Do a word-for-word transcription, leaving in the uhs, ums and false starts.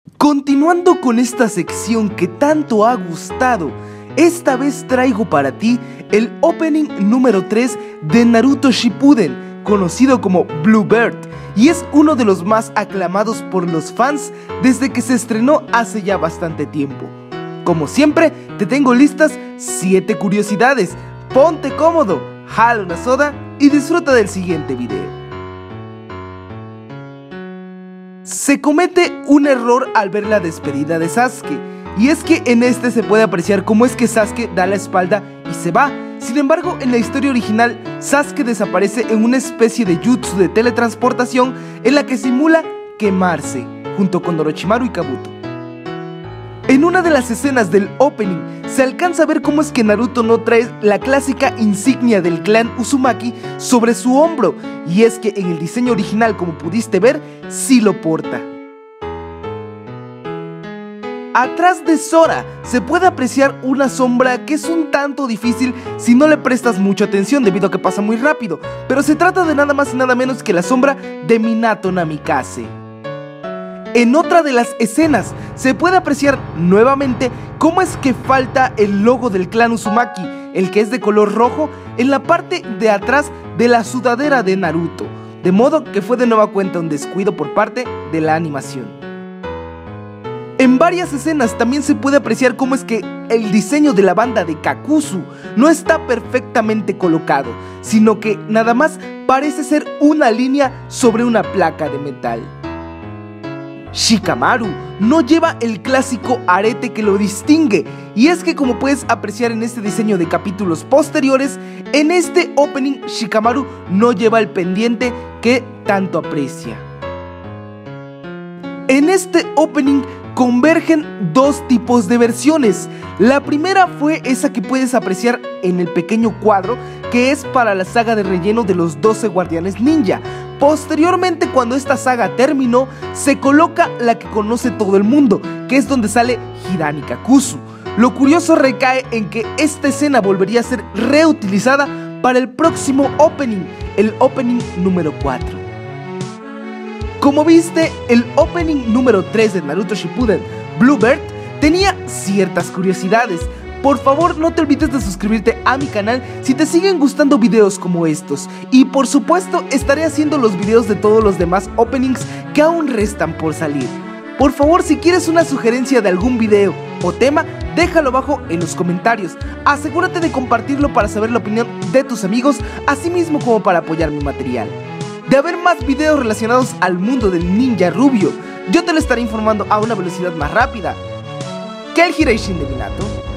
Continuando con esta sección que tanto ha gustado, esta vez traigo para ti el opening número tres de Naruto Shippuden, conocido como Bluebird, y es uno de los más aclamados por los fans desde que se estrenó hace ya bastante tiempo. Como siempre, te tengo listas siete curiosidades. Ponte cómodo, jala una soda y disfruta del siguiente video. Se comete un error al ver la despedida de Sasuke, y es que en este se puede apreciar cómo es que Sasuke da la espalda y se va. Sin embargo, en la historia original, Sasuke desaparece en una especie de jutsu de teletransportación en la que simula quemarse, junto con Orochimaru y Kabuto. En una de las escenas del opening, se alcanza a ver cómo es que Naruto no trae la clásica insignia del clan Uzumaki sobre su hombro, y es que en el diseño original, como pudiste ver, sí lo porta. Atrás de Sora se puede apreciar una sombra que es un tanto difícil si no le prestas mucha atención debido a que pasa muy rápido, pero se trata de nada más y nada menos que la sombra de Minato Namikaze. En otra de las escenas se puede apreciar nuevamente cómo es que falta el logo del clan Uzumaki, el que es de color rojo, en la parte de atrás de la sudadera de Naruto, de modo que fue de nueva cuenta un descuido por parte de la animación. En varias escenas también se puede apreciar cómo es que el diseño de la banda de Kakuzu no está perfectamente colocado, sino que nada más parece ser una línea sobre una placa de metal. Shikamaru no lleva el clásico arete que lo distingue, y es que, como puedes apreciar en este diseño de capítulos posteriores, en este opening Shikamaru no lleva el pendiente que tanto aprecia. En este opening convergen dos tipos de versiones. La primera fue esa que puedes apreciar en el pequeño cuadro, que es para la saga de relleno de los doce guardianes ninja. Posteriormente, cuando esta saga terminó, se coloca la que conoce todo el mundo, que es donde sale Hirani Kakuzu. Lo curioso recae en que esta escena volvería a ser reutilizada para el próximo opening, el opening número cuatro. Como viste, el opening número tres de Naruto Shippuden, Bluebird, tenía ciertas curiosidades. Por favor, no te olvides de suscribirte a mi canal si te siguen gustando videos como estos. Y por supuesto, estaré haciendo los videos de todos los demás openings que aún restan por salir. Por favor, si quieres una sugerencia de algún video o tema, déjalo abajo en los comentarios. Asegúrate de compartirlo para saber la opinión de tus amigos, así mismo como para apoyar mi material. De haber más videos relacionados al mundo del ninja rubio, yo te lo estaré informando a una velocidad más rápida que el Hiraishin de Minato.